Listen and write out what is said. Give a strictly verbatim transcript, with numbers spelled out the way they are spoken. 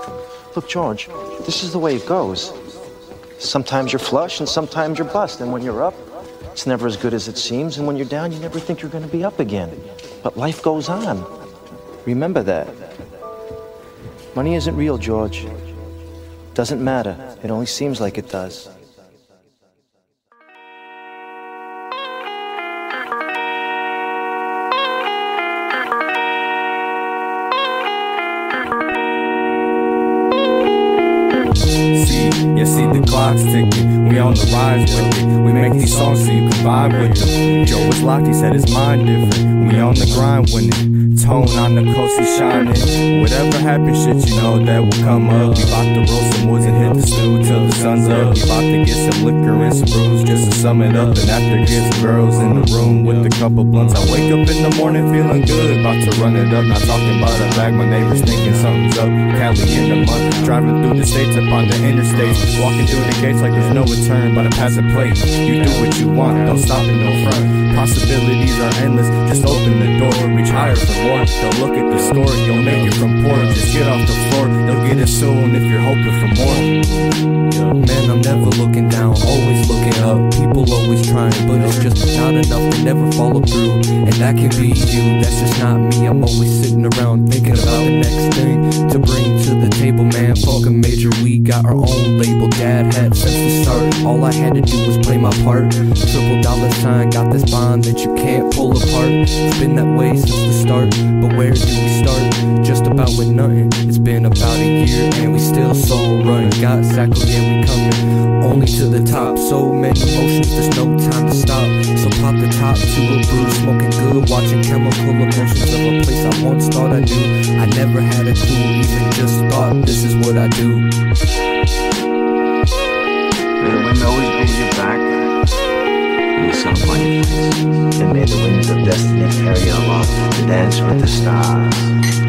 Look, George, this is the way it goes. Sometimes you're flush and sometimes you're bust. And when you're up, it's never as good as it seems. And when you're down, you never think you're going to be up again. But life goes on. Remember that. Money isn't real, George. Doesn't matter. It only seems like it does. You see the clock's ticking, we on the rise with it. We make these songs so you can vibe with them. Joe was locked, he said his mind different. We on the grind winning. Tone on the coast, he shining. Whatever happens, shit, you know that will come up. We bout to roll some woods and hit the stew till the sun's up. We bout to get some liquor and some brews just to sum it up. And after get some girls in the room with a couple blunts, I wake up in the morning feeling good, about to run it up. Not talking about a bag, my neighbors thinking something's up. Cali in the month, driving through the states up on the interstate. Walking through the gates like there's no return, but I pass a plate. You do what you want, don't stop in no front. Possibilities are endless, just open the door, reach higher for more. Don't look at the score, you'll make it from poor. Just get off the floor, you'll get it soon if you're hoping for more. Man, I'm never looking down, always looking up. People always trying, but it's just not enough to never follow through. And that can be you, that's just not me. I'm always sitting around thinking about the next thing to bring to the table, man. Fuck a major, we got our own label. Dad had since the start, all I had to do was play my part. Triple dollar sign, got this bond that you can't pull apart. It's been that way since the start, but where do we start? Just about with nothing. It's been about a year and we still soul running. Got Sacco, yeah, we coming only to the top. So many emotions, there's no time to stop. So pop the top to a brew, smoking good, watching chemical emotions of a place I once thought I knew. I never had a clue, even just thought this is what I do. May the wind always blow your back and the sun upon your face. And may the winds of destiny carry you along to dance with the stars.